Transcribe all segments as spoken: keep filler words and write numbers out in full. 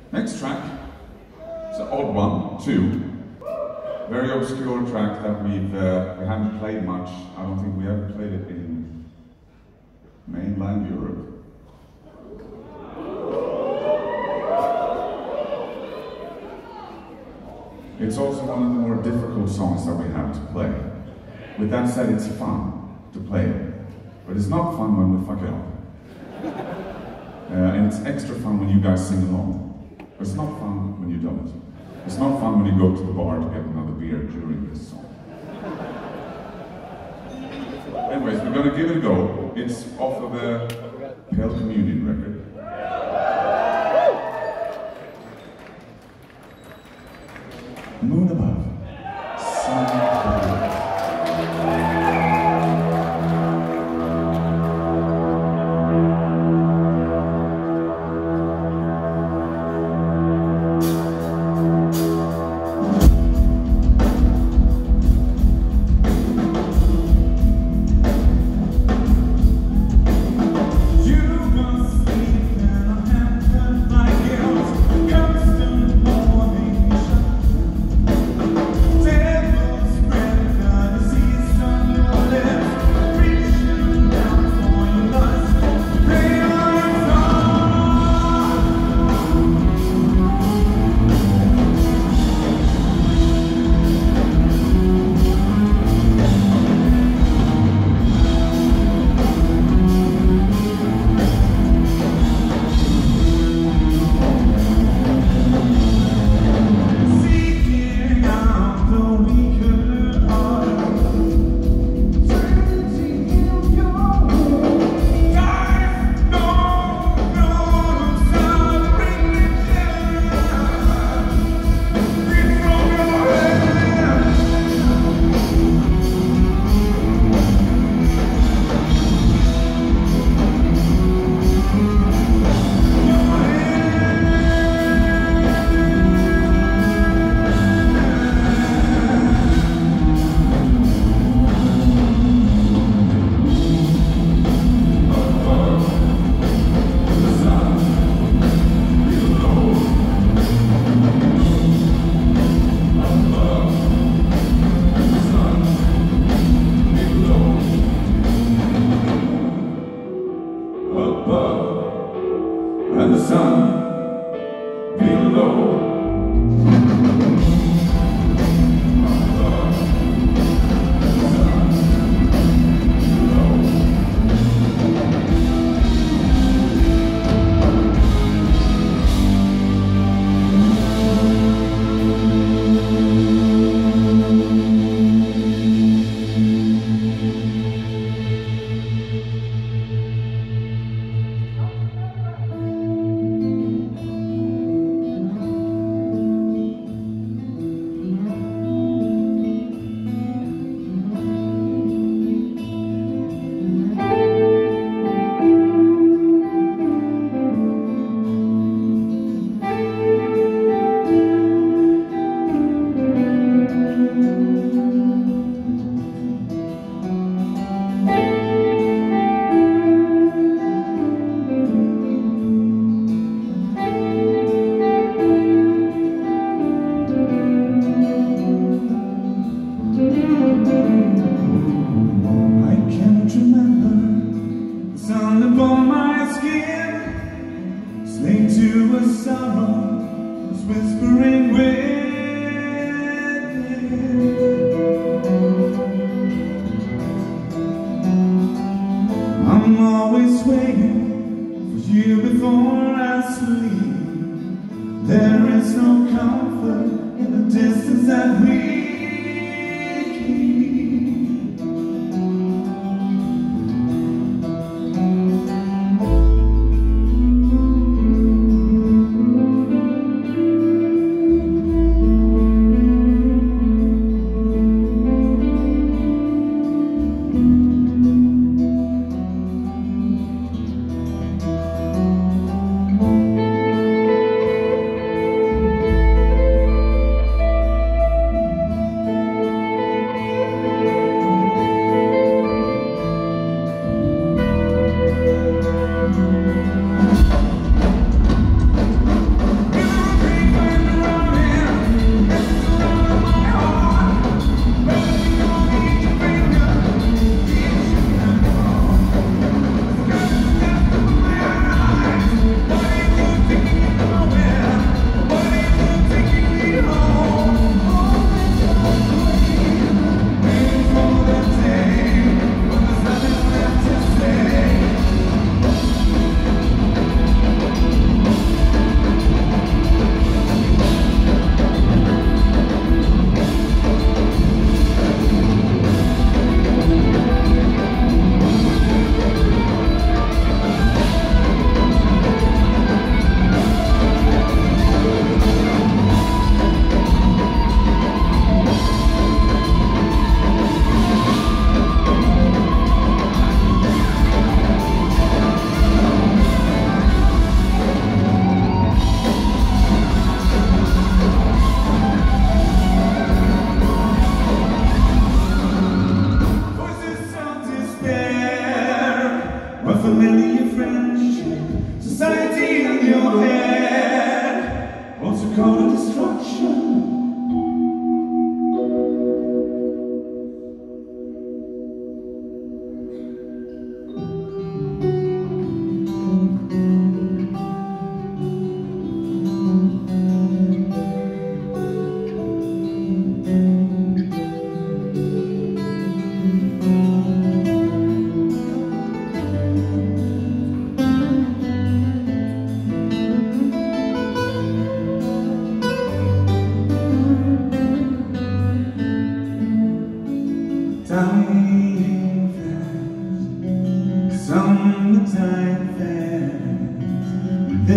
Next track, it's an odd one, too. Very obscure track that we've, uh, we haven't played much. I don't think we ever played it in mainland Europe. It's also one of the more difficult songs that we have to play. With that said, it's fun to play it, but it's not fun when we fuck it up. Uh, and it's extra fun when you guys sing along. But it's not fun when you don't. It's not fun when you go to the bar to get another beer during this song. Anyways, we're gonna give it a go. It's off of the Pale Communion record. Moon above, sun below. And the sun below. To a sorrow is whispering within. I'm always waiting for you before I sleep. There is no comfort in the distance that we keep.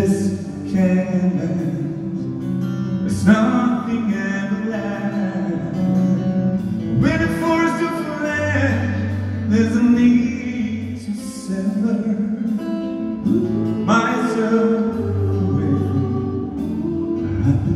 this can last. There's nothing everlasting. When it forced to flash, there's a need to sever myself away. I've been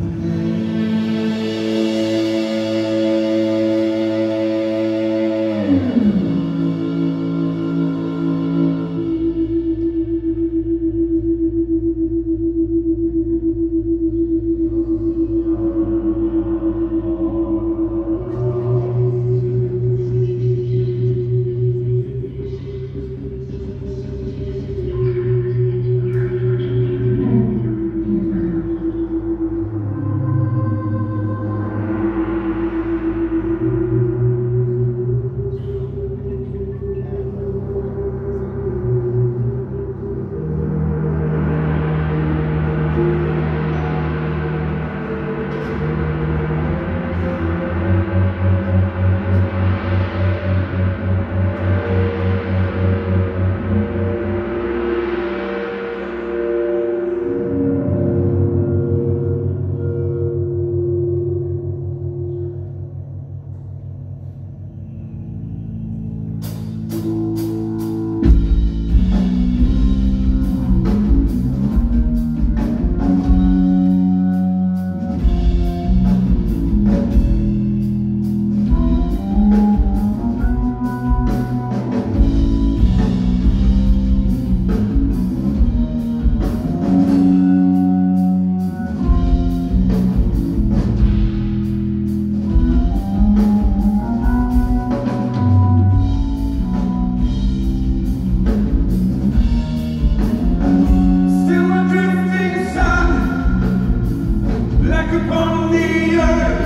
upon the earth.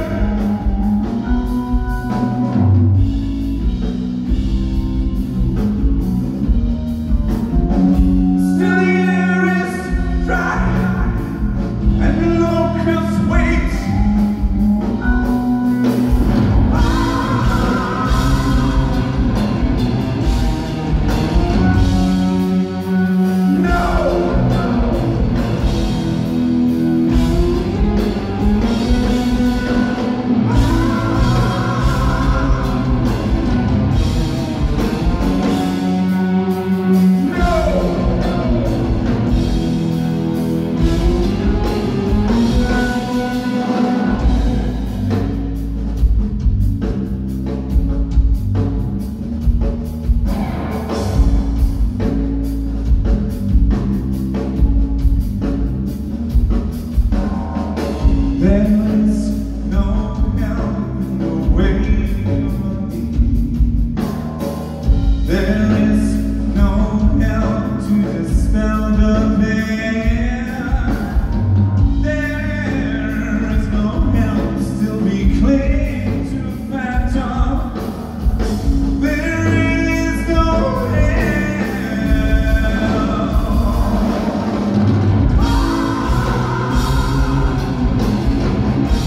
Still the air is dry and the locusts wait. No! There is no help in the way of me. There is no help to dispel the pain. There is no help, still we cling to phantom. There is no help.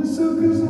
the suckers